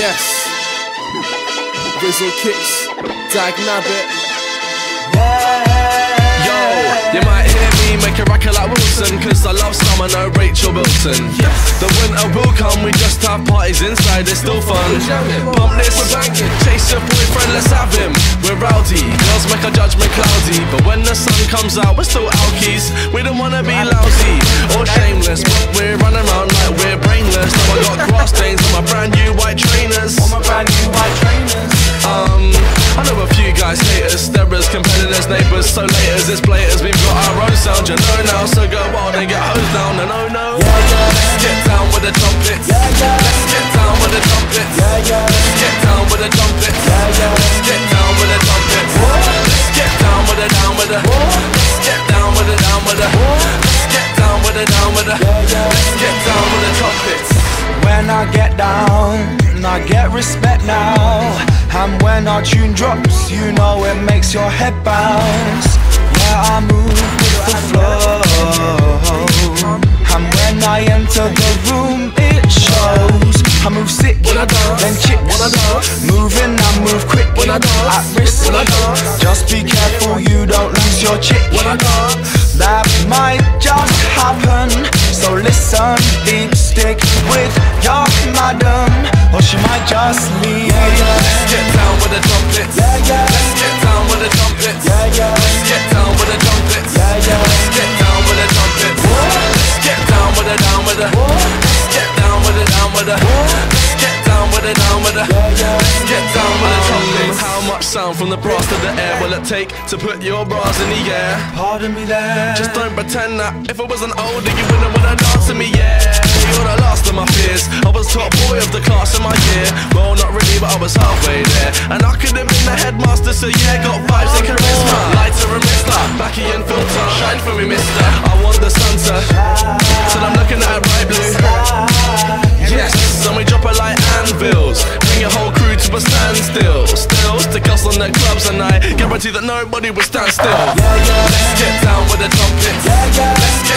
Yes. ReaL kicks, Dag Nabbit. Yo, you might hear me make a record like Wilson, cause I love Summer, no Rachel Wilson. The winter will come, we just have parties inside, it's still fun. Pump this, chase your boyfriend, let's have him. We're rowdy, girls make our judgment cloudy, but when the sun comes out, we're still alkies. We don't wanna be lousy or shameless, but we're running around like we're brainless. Now I got grass stains on my brand new white trainers. I know a few guys hate us, sterrers, competitors, neighbours, so laters, it's blaters, we've got our own sound, you know now, so go wild and get hosed down, no. Let's get down with the trumpets. Let's get down with the trumpets. Let's get down with the trumpets. Let's get down with the trumpets. Let's get down with the Let's get down with the Let's get down with the Let's get down with the trumpets. When I get down, I get respect now. And when our tune drops, you know it makes your head bounce. Yeah, I move with the flow. And when I enter the room, it shows. I move sick, then chicks. Moving, I move quick, at risk. Just be careful you don't lose your chick. That might just happen, so listen deep, stick with your madam, or she might just leave. Let's get down with the trumpets. Let's get down with the trumpets. Let's get down with the trumpets. Let's get down with the trumpets. Let's get down with the Let's get down with the Let's get down with the Let's get down with the trumpets. How much sound from the brass to the air will it take to put your bras in the air? Pardon me there. Just don't pretend that if I wasn't older you wouldn't wanna dance to me, yeah. You're the last of my fears. I was top boy of the class in my year. Well, not really, but I was halfway there. And I could have been the headmaster, so yeah, got vibes and charisma. Lighter and mister, backy and filter, shine for me, mister. I want the sun to, till I'm looking at it bright blue. Yes, and we drop it like anvils. Bring your whole crew to a standstill. Still, stick us on the clubs and I guarantee that nobody will stand still. Let's get down with the trumpets. Let's